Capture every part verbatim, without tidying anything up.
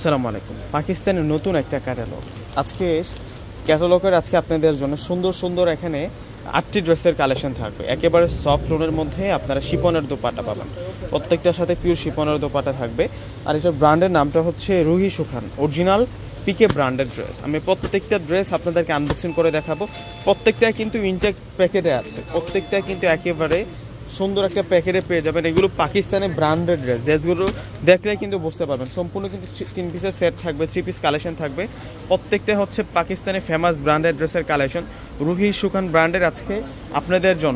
আসসালামু আলাইকুম। পাকিস্তানের নতুন একটা ক্যাটালগ আজকে ক্যাটালগের আজকে আপনাদের জন্য সুন্দর সুন্দর এখানে আটটি ড্রেসের কালেকশন থাকবে। একেবারে সফট লোনের মধ্যে আপনারা শিপনের দোপাট্টা পাবেন, প্রত্যেকটার সাথে পিওর শিপনের দোপাট্টা থাকবে। আর এটার ব্র্যান্ডের নামটা হচ্ছে রুহি সুখান, অরিজিনাল পিকে ব্র্যান্ডের ড্রেস। আমি প্রত্যেকটা ড্রেস আপনাদেরকে আনবক্সিং করে দেখাবো। প্রত্যেকটাই কিন্তু ইনটেক প্যাকেটে আছে, প্রত্যেকটাই কিন্তু একেবারে সুন্দর একটা প্যাকেটে পেয়ে যাবেন। এগুলো পাকিস্তানের ব্র্যান্ডেড ড্রেস, ড্রেসগুলো দেখলেই কিন্তু বুঝতে পারবেন। সম্পূর্ণ কিন্তু তিন পিসের সেট থাকবে, থ্রি পিস কালেকশন থাকবে। প্রত্যেকটা হচ্ছে পাকিস্তানের ফেমাস ব্র্যান্ডেড ড্রেসের কালেকশন। রুহি সুখান ব্র্যান্ডের আজকে আপনাদের জন্য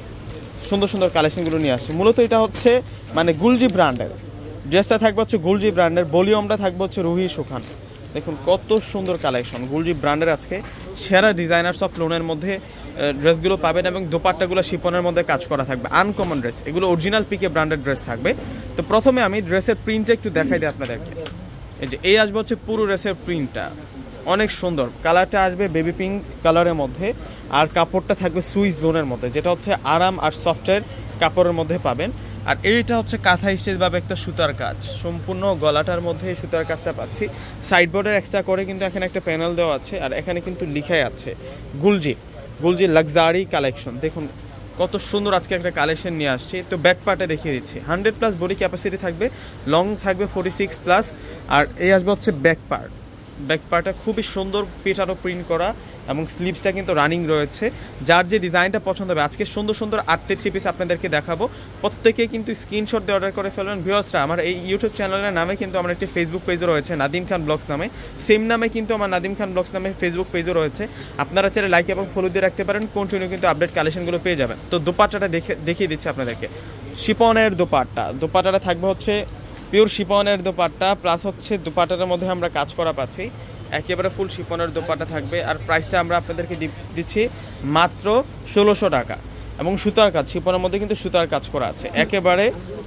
সুন্দর সুন্দর কালেকশনগুলো নিয়ে আসছে। মূলত এটা হচ্ছে মানে গুলজি ব্র্যান্ডের ড্রেসটা থাকবে হচ্ছে গুলজি ব্র্যান্ডের, ভলিউমটা থাকবে হচ্ছে রুহি সুখান। দেখুন কত সুন্দর কালেকশন। গুলজি ব্র্যান্ডের আজকে সেরা ডিজাইনার্স অফ লোনের মধ্যে ড্রেসগুলো পাবেন এবং দোপাট্টাগুলো শিপনের মধ্যে কাজ করা থাকবে। আনকমন ড্রেস, এগুলো অরিজিনাল পিকে ব্র্যান্ডেড ড্রেস থাকবে। তো প্রথমে আমি ড্রেসের প্রিন্টটা একটু দেখাই দিই আপনাদেরকে। এই যে এই আসবে হচ্ছে পুরো ড্রেসের প্রিন্টটা, অনেক সুন্দর। কালারটা আসবে বেবি পিঙ্ক কালারের মধ্যে, আর কাপড়টা থাকবে সুইস লোনের মধ্যে, যেটা হচ্ছে আরাম আর সফটের কাপড়ের মধ্যে পাবেন। আর এইটা হচ্ছে কাঁথা স্টেজভাবে একটা সুতার কাজ, সম্পূর্ণ গলাটার মধ্যে সুতার কাজটা পাচ্ছি। সাইড বোর্ডের এক্সট্রা করে কিন্তু এখানে একটা প্যানেল দেওয়া আছে, আর এখানে কিন্তু লিখাই আছে গুলজি গুলজি লাক্সারি কালেকশন। দেখুন কত সুন্দর আজকে একটা কালেকশন নিয়ে আসছি। তো ব্যাক পার্টে দেখিয়ে দিচ্ছি, হান্ড্রেড প্লাস বডি ক্যাপাসিটি থাকবে, লং থাকবে ফোর্টি সিক্স প্লাস। আর এই আসবে হচ্ছে ব্যাক পার্ট, ব্যাক পার্টটা খুবই সুন্দর পেটারও প্রিন্ট করা এবং স্লিভসটা কিন্তু রানিং রয়েছে। যার যে ডিজাইনটা পছন্দ হবে, আজকে সুন্দর সুন্দর আটটি থ্রি পিস আপনাদেরকে দেখাবো। প্রত্যেকে কিন্তু স্ক্রিনশট দিয়ে অর্ডার করে ফেলবেন। ভিউয়ার্সরা, আমার এই ইউটিউব চ্যানেলের নামে কিন্তু আমার একটি ফেসবুক পেজও রয়েছে, নাদিম খান ব্লগস নামে। সেম নামে কিন্তু আমার নাদিম খান ব্লগস নামে ফেসবুক পেজও রয়েছে। আপনারা চাইলে লাইক এবং ফলো দিয়ে রাখতে পারেন, কন্টিনিউ কিন্তু আপডেট কালেকশনগুলো পেয়ে যাবেন। তো দোপাট্টাটা দেখে দেখিয়ে দিচ্ছি আপনাদেরকে। শিপনের দোপাট্টা, দোপাট্টাটা থাকবে হচ্ছে পিওর শিপনের দোপাট্টা, প্লাস হচ্ছে দোপাট্টাটার মধ্যে আমরা কাজ করা পাচ্ছি, একেবারে ফুল শিপনের দোপাট্টা থাকবে। আর প্রাইসটা আমরা আপনাদেরকে দিচ্ছি মাত্র ষোলোশো টাকা। এবং সুতার কাজ, শিপনের মধ্যে কিন্তু সুতার কাজ করা আছে, একেবারে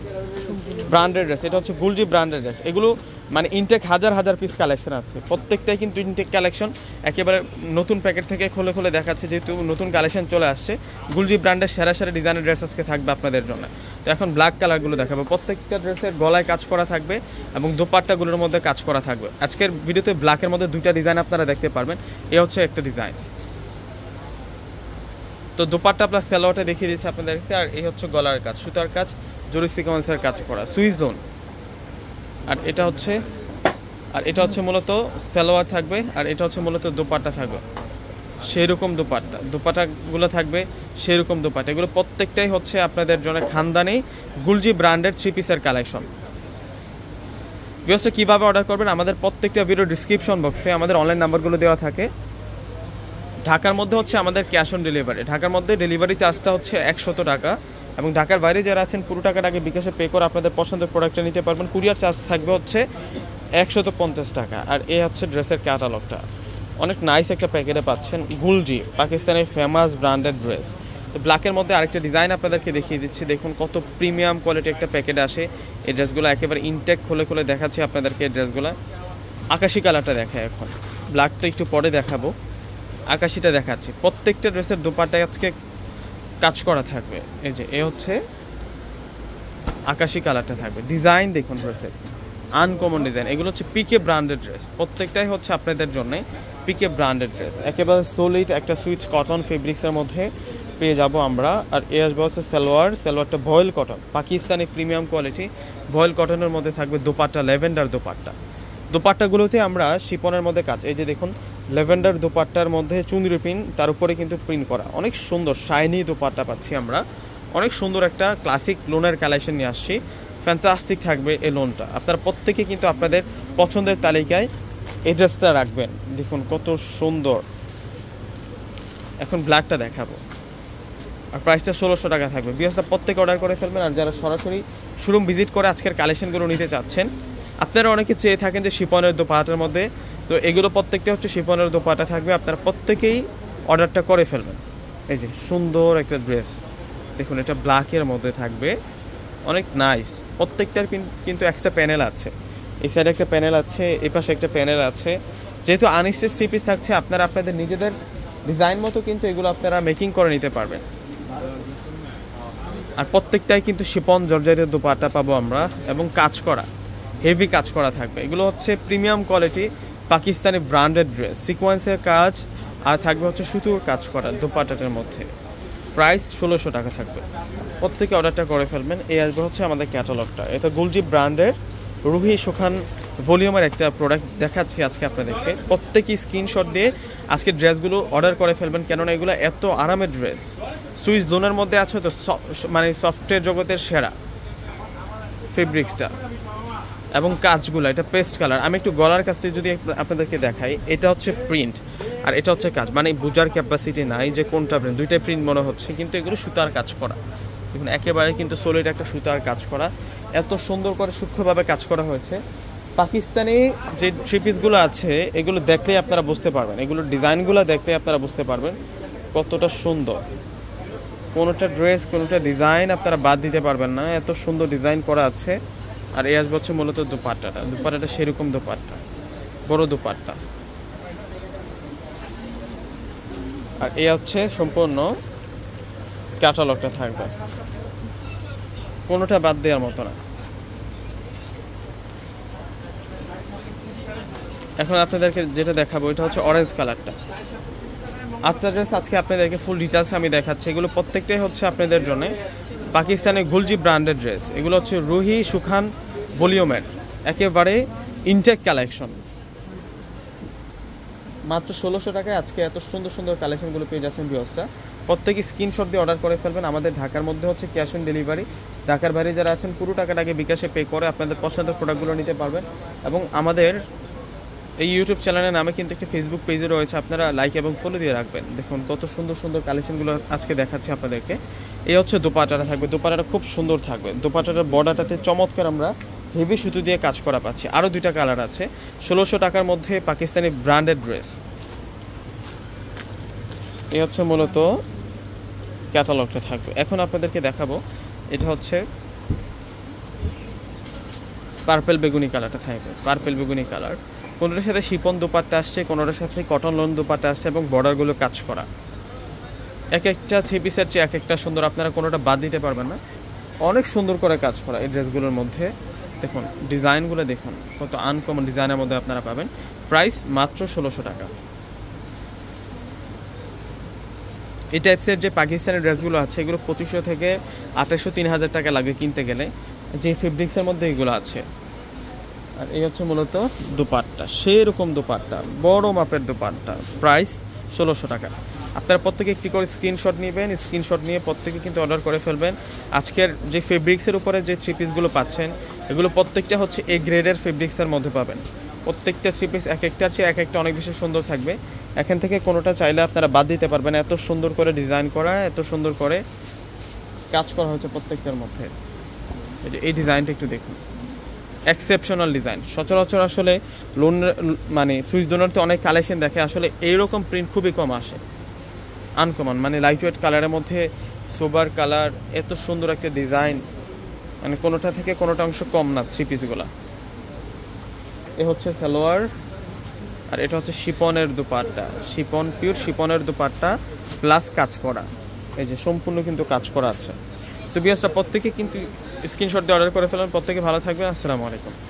ব্র্যান্ডেড ড্রেস। এটা হচ্ছে গুলজি ব্র্যান্ডেড ড্রেস। এগুলো মানে ইনটেক হাজার হাজার পিস কালেকশন আছে, প্রত্যেকটাই কিন্তু ইনটেক কালেকশন। একেবারে নতুন প্যাকেট থেকে খুলে খুলে দেখাচ্ছে, যেহেতু নতুন কালেকশন চলে আসছে। গুলজি ব্র্যান্ডের সেরা সেরা ডিজাইনের ড্রেস আজকে থাকবে আপনাদের জন্য। তো এখন ব্ল্যাক কালারগুলো দেখাবো। প্রত্যেকটা ড্রেসের গলায় কাজ করা থাকবে এবং দোপাট্টাগুলোর মধ্যে কাজ করা থাকবে। আজকের ভিডিওতে ব্ল্যাকের মধ্যে দুইটা ডিজাইন আপনারা দেখতে পারবেন। এ হচ্ছে একটা ডিজাইন। তো দোপাট্টা প্লাস সালোয়ারটা দেখিয়ে দিচ্ছে আপনাদেরকে। আর এই হচ্ছে গলার কাজ, সুতার কাজ, জরি সিকোয়েন্সের কাজ করা, সুইস লোন। আর এটা হচ্ছে আর এটা হচ্ছে মূলত সালোয়ার থাকবে, আর এটা হচ্ছে মূলত দোপাট্টা থাকবে। সেই রকম দোপাট্টা, দোপাট্টাগুলো থাকবে সেই রকম দোপাট্টা। এগুলো প্রত্যেকটাই হচ্ছে আপনাদের জন্য খানদানি গুলজি ব্র্যান্ডের থ্রি পিসের কালেকশন। ভিউয়ার্সরা, কীভাবে অর্ডার করবেন, আমাদের প্রত্যেকটা ভিডিও ডিসক্রিপশন বক্সে আমাদের অনলাইন নাম্বারগুলো দেওয়া থাকে। ঢাকার মধ্যে হচ্ছে আমাদের ক্যাশ অন ডেলিভারি, ঢাকার মধ্যে ডেলিভারি চার্জটা হচ্ছে একশত টাকা। এবং ঢাকার বাইরে যারা আছেন পুরো টাকাটা আগে বিকাশে পে করে আপনাদের পছন্দের প্রোডাক্টটা নিতে পারবেন। কুরিয়ার চার্জ থাকবে হচ্ছে একশত পঞ্চাশ টাকা। আর এই হচ্ছে ড্রেসের ক্যাটালগটা, অনেক নাইস একটা প্যাকেটে পাচ্ছেন। গুলজি পাকিস্তানের ফেমাস ব্র্যান্ডেড ড্রেস। তো ব্ল্যাকের মধ্যে আরেকটা ডিজাইন আপনাদেরকে দেখিয়ে দিচ্ছি। দেখুন কত প্রিমিয়াম কোয়ালিটি একটা প্যাকেটে আসে এই ড্রেসগুলো, একেবারে ইনটেক খুলে খুলে দেখাচ্ছি আপনাদেরকে এই ড্রেসগুলো। আকাশি কালারটা দেখায় এখন, ব্ল্যাকটা একটু পরে দেখাবো, আকাশিটা দেখাচ্ছি। প্রত্যেকটা ড্রেসের দোপাট্টায় আজকে কাজ করা থাকবে। এই যে এ হচ্ছে আকাশি কালারটা থাকবে। ডিজাইন দেখুন ড্রেসের, আনকমন ডিজাইন। এগুলো হচ্ছে পিকে ব্র্যান্ডেড ড্রেস, প্রত্যেকটাই হচ্ছে আপনাদের জন্য পিকে ব্র্যান্ডেড ড্রেস। একেবারে সলিড একটা সুইচ কটন ফেব্রিক্সের মধ্যে পেয়ে যাব আমরা। আর এ আসবে হচ্ছে সালোয়ার, সালোয়ারটা voile cotton, Pakistani premium quality voile কটনের মধ্যে থাকবে দোপাট্টা, ল্যাভেন্ডার দোপাট্টা। দোপাট্টাগুলোতে আমরা শিপনের মধ্যে কাজ, এই যে দেখুন ল্যাভেন্ডার দোপাট্টার মধ্যে চুনরি প্রিন্ট, তার উপরে কিন্তু প্রিন্ট করা, অনেক সুন্দর শাইনি দোপাট্টা পাচ্ছি আমরা। অনেক সুন্দর একটা ক্লাসিক লোনের কালেকশন নিয়ে আসছি, ফ্যান্টাস্টিক থাকবে এই লোনটা। আপনারা প্রত্যেকে কিন্তু আপনাদের পছন্দের তালিকায় এই ড্রেসটা রাখবেন। দেখুন কত সুন্দর। এখন ব্ল্যাকটা দেখাবো, আর প্রাইসটা ষোলোশো টাকা থাকবে। বিয়াসটা প্রত্যেকে অর্ডার করে ফেলবেন। আর যারা সরাসরি শোরুম ভিজিট করে আজকের কালেকশনগুলো নিতে চাচ্ছেন, আপনারা অনেকে চেয়ে থাকেন যে শিপনের দোপাট্টার মধ্যে, তো এগুলো প্রত্যেকটা হচ্ছে শিপনের দোপাট্টা থাকবে। আপনারা প্রত্যেকেই অর্ডারটা করে ফেলবেন। এই যে সুন্দর একটা ড্রেস দেখুন, এটা ব্ল্যাকের মধ্যে থাকবে, অনেক নাইস। প্রত্যেকটার কিন্তু এক্সট্রা প্যানেল আছে, এই সাইডে একটা প্যানেল আছে, এই পাশে একটা প্যানেল আছে। যেহেতু আনস্টিচ থ্রি পিস থাকছে, আপনারা আপনাদের নিজেদের ডিজাইন মতো কিন্তু এগুলো আপনারা মেকিং করে নিতে পারবেন। আর প্রত্যেকটাই কিন্তু শিপন জর্জেটের দোপাট্টা পাবো আমরা, এবং কাজ করা হেভি কাজ করা থাকবে। এগুলো হচ্ছে premium quality Pakistani branded dress, সিকোয়েন্সের কাজ আর থাকবে হচ্ছে সুতোর কাজ করা দোপাট্টাটার মধ্যে। প্রাইস ষোলোশো টাকা থাকবে। প্রত্যেকে অর্ডারটা করে ফেলবেন। এই আসবে হচ্ছে আমাদের ক্যাটালগটা। এটা গুলজি ব্র্যান্ডের রুহি সুখান ভলিউমের একটা প্রোডাক্ট দেখাচ্ছি আজকে আপনাদেরকে। প্রত্যেকেই স্ক্রিনশট দিয়ে আজকে ড্রেসগুলো অর্ডার করে ফেলবেন, কেননা এগুলো এত আরামের ড্রেস। সুইস দোনের মধ্যে আছে তো মানে সফটওয়্যার জগতের সেরা ফেব্রিক্সটা এবং কাজগুলো, এটা পেস্ট কালার। আমি একটু গলার কাছ থেকে যদি আপনাদেরকে দেখাই, এটা হচ্ছে প্রিন্ট আর এটা হচ্ছে কাজ, মানে বোঝার ক্যাপাসিটি নাই যে কোনটা প্রিন্ট, দুইটাই প্রিন্ট মনে হচ্ছে, কিন্তু এগুলো সুতার কাজ করা। দেখুন একেবারে কিন্তু সলিড একটা সুতার কাজ করা, এত সুন্দর করে সূক্ষ্মভাবে কাজ করা হয়েছে। পাকিস্তানি যে থ্রি পিসগুলো আছে এগুলো দেখলেই আপনারা বুঝতে পারবেন, এগুলোর ডিজাইনগুলো দেখলেই আপনারা বুঝতে পারবেন কতটা সুন্দর। কোনোটা ড্রেস কোনোটা ডিজাইন আপনারা বাদ দিতে পারবেন না, এত সুন্দর ডিজাইন করা আছে। আর এই আসবে হচ্ছে মূলত দুপাট্টাটা, দুপাট্টাটা সেরকম দুপাট্টা, বড় দুপাট্টা। আর এই হচ্ছে সম্পূর্ণ ক্যাটালগটা থাকবে, কোনোটা বাদ দেওয়ার মতো না। এখন আপনাদেরকে যেটা দেখাবো এটা হচ্ছে অরেঞ্জ কালারটা। আটটা ড্রেস আজকে আপনাদেরকে ফুল ডিটেলস আমি দেখাচ্ছি। এগুলো প্রত্যেকটাই হচ্ছে আপনাদের জন্য পাকিস্তানি গুলজি ব্র্যান্ডেড ড্রেস। এগুলো হচ্ছে রুহি সুখান ভলিউমের একেবারে ইনটেক কালেকশন। মাত্র ষোলোশো টাকায় আজকে এত সুন্দর সুন্দর কালেকশনগুলো পেয়ে যাচ্ছেন ভিউয়ার্সরা। প্রত্যেকে স্ক্রিনশট দিয়ে অর্ডার করে ফেলবেন। আমাদের ঢাকার মধ্যে হচ্ছে ক্যাশ অন ডেলিভারি, ঢাকার বাইরে যারা আছেন পুরো টাকাটাকে বিকাশে পে করে আপনাদের পছন্দের প্রোডাক্টগুলো নিতে পারবেন। এবং আমাদের এই ইউটিউব চ্যানেলের নামে কিন্তু একটি ফেসবুক পেজও রয়েছে, আপনারা লাইক এবং ফলো দিয়ে রাখবেন। দেখুন কত সুন্দর সুন্দর কালেকশনগুলো আজকে দেখাচ্ছি আপনাদেরকে। এই হচ্ছে দোপাট্টাটা থাকবে, দোপাট্টাটা খুব সুন্দর থাকবে। দোপাট্টাটার বর্ডারটাতে চমৎকার আমরা হেভি সুতো দিয়ে কাজ করা পাচ্ছি। আরও দুইটা কালার আছে। ষোলোশো টাকার মধ্যে পাকিস্তানি ব্র্যান্ডেড ড্রেস। এই হচ্ছে মূলত ক্যাটালগটা থাকবে। এখন আপনাদেরকে দেখাবো এটা হচ্ছে পার্পেল বেগুনি কালারটা থাকবে, পার্পেল বেগুনি কালার। কোনোটার সাথে শিপন দোপাট্টা আসছে, কোনোটার সাথে কটন লোন দোপাট্টা আসছে এবং বর্ডারগুলো কাজ করা। এক একটা থ্রি পিসের চেয়ে এক একটা সুন্দর, আপনারা কোনোটা বাদ দিতে পারবেন না। অনেক সুন্দর করে কাজ করা এই ড্রেসগুলোর মধ্যে। দেখুন ডিজাইনগুলো দেখুন কত আনকমন ডিজাইনের মধ্যে আপনারা পাবেন। প্রাইস মাত্র ষোলোশো টাকা। এই টাইপসের যে পাকিস্তানি ড্রেসগুলো আছে এগুলো পঁচিশশো থেকে আঠাশশো তিন হাজার টাকা লাগে কিনতে গেলে, যে ফেব্রিক্সের মধ্যে এগুলো আছে। আর এই হচ্ছে মূলত দোপাট্টা, সেরকম দোপাট্টা, বড় মাপের দোপাট্টা। প্রাইস ষোলোশো টাকা। আপনারা প্রত্যেকে একটি করে স্ক্রিনশট নেবেন, স্ক্রিনশট নিয়ে প্রত্যেকে কিন্তু অর্ডার করে ফেলবেন। আজকের যে ফেব্রিক্সের উপরে যে থ্রি পিসগুলো পাচ্ছেন এগুলো প্রত্যেকটা হচ্ছে এ গ্রেডের ফেব্রিক্সের মধ্যে পাবেন। প্রত্যেকটা থ্রি পিস এক একটার চেয়ে এক একটা অনেক বেশি সুন্দর থাকবে। এখান থেকে কোনোটা চাইলে আপনারা বাদ দিতে পারবেন, এত সুন্দর করে ডিজাইন করা, এত সুন্দর করে কাজ করা হয়েছে প্রত্যেকটার মধ্যে। এই ডিজাইনটা একটু দেখুন, এক্সেপশনাল ডিজাইন। সচরাচর আসলে লোন মানে সুইচ দোনারতে অনেক কালেকশন দেখে, আসলে এইরকম প্রিন্ট খুবই কম আসে, আনকমন। মানে লাইট ওয়েট কালারের মধ্যে সোবার কালার, এত সুন্দর একটা ডিজাইন, মানে কোনোটা থেকে কোনোটা অংশ কম না থ্রি পিসগুলা। এ হচ্ছে সালোয়ার আর এটা হচ্ছে শিপনের দুপাট্টা, শিপন পিওর শিপনের দুপাট্টা প্লাস কাজ করা। এই যে সম্পূর্ণ কিন্তু কাজ করা আছে। তো ভিউয়ার্সরা প্রত্যেকে কিন্তু স্ক্রিনশট দিয়ে অর্ডার করে ফেলেন। প্রত্যেকে ভালো থাকবে। আসসালামু আলাইকুম।